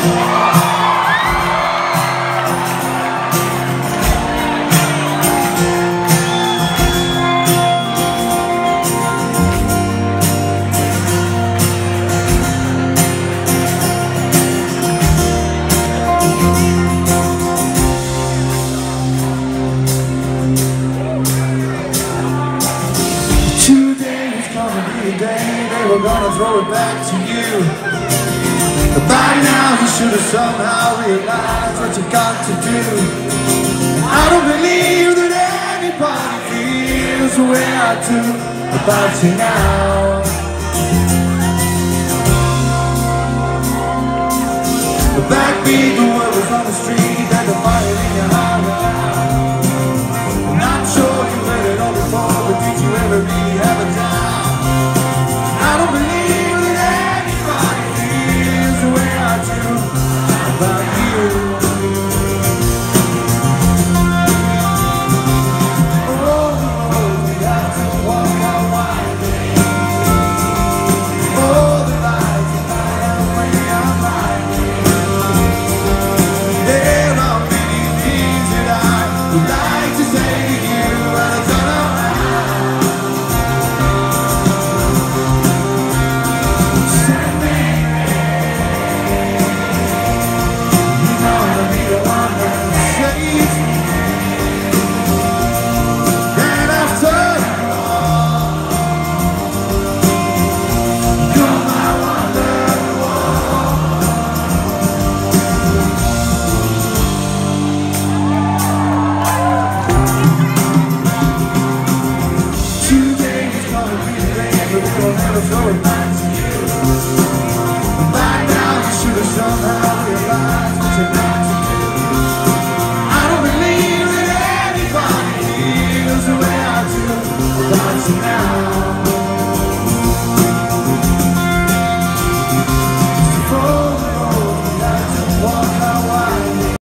We're gonna throw it back to you. But by now you should have somehow realized what you got to do. I don't believe that anybody feels the way I do about you now. The backbeat, the word was on the street, and the fire in your heart. I'm not sure you heard it all before, but did you ever really have a doubt? I don't believe that anybody feels the way I do about you. Oh, we have to walk out wide. Oh, the lights are high when I'm lying. There are many things that I would like to say to you, but I don't know how. Throw it back to you. By now you should have somehow realized what you're not to do. I don't believe that anybody feels the way I do about you now.